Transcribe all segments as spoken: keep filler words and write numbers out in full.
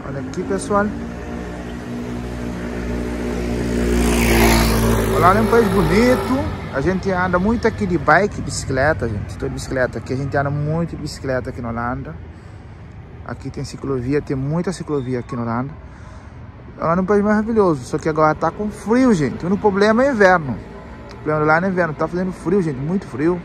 Olha aqui, pessoal. Olha, é um país bonito. A gente anda muito aqui de bike, bicicleta, gente. Estou de bicicleta aqui. A gente anda muito de bicicleta aqui na Holanda. Aqui tem ciclovia, tem muita ciclovia aqui na Holanda. É um país maravilhoso. Só que agora tá com frio, gente. O único problema é inverno. O problema lá é inverno. Tá fazendo frio, gente. Muito frio.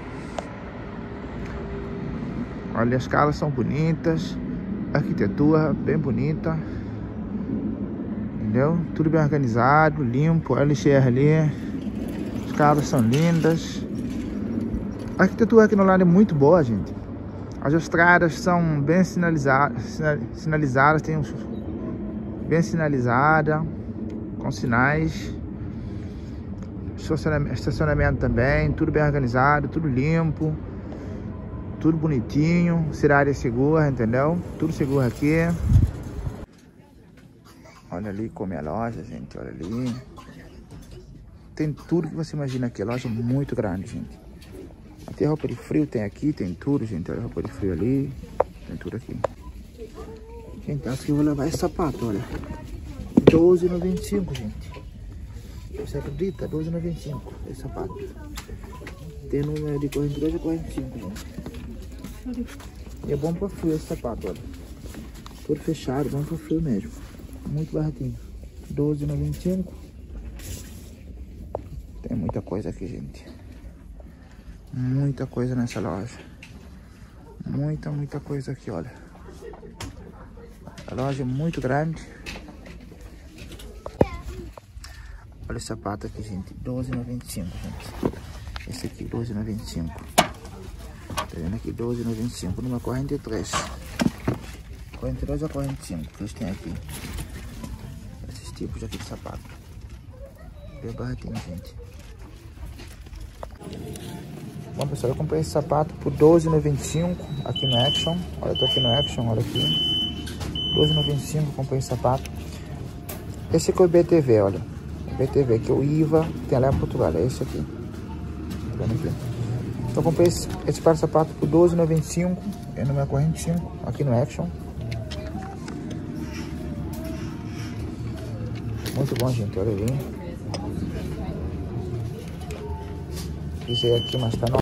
Olha, as casas são bonitas. A arquitetura bem bonita. Entendeu? Tudo bem organizado, limpo. Olha a lixeira ali. As casas são lindas. A arquitetura aqui no Holanda é muito boa, gente. As estradas são bem sinalizadas, sinalizadas, tem um, bem sinalizada, com sinais. Estacionamento, estacionamento também, tudo bem organizado, tudo limpo, tudo bonitinho. Ser área segura, entendeu? Tudo seguro aqui. Olha ali como é a loja, gente, olha ali. Tem tudo que você imagina aqui, a loja é muito grande, gente. Até roupa de frio tem aqui, tem tudo, gente. Olha a roupa de frio ali, tem tudo aqui. Gente, acho que eu vou levar esse sapato, olha. doze e noventa e cinco, gente. Você acredita? doze e noventa e cinco, esse sapato. Tem número de quarenta e dois a quarenta e cinco, gente. E é bom pra frio esse sapato, olha. Todo fechado, bom pra frio mesmo. Muito baratinho. doze e noventa e cinco. Tem muita coisa aqui, gente. Muita coisa nessa loja. Muita, muita coisa aqui, olha. A loja é muito grande. Olha esse sapato aqui, gente. doze e noventa e cinco, gente. Esse aqui, doze e noventa e cinco. Tá vendo aqui? doze e noventa e cinco. Numa quarenta e três. quarenta e dois a quarenta e cinco que eles têm aqui. Esses tipos aqui de sapato. Bem baratinho, gente. Bom, pessoal, eu comprei esse sapato por doze e noventa e cinco aqui no Action. Olha, eu tô aqui no Action, olha aqui. doze e noventa e cinco, comprei esse sapato. Esse aqui é o B T V, olha. O B T V, que é o I V A, tem lá em Portugal, é esse aqui. Tá vendo aqui? Então, eu comprei esse, esse par de sapato por doze e noventa e cinco, é número quarenta e cinco, aqui no Action. Muito bom, gente, olha ali. Pisei aqui, mas tá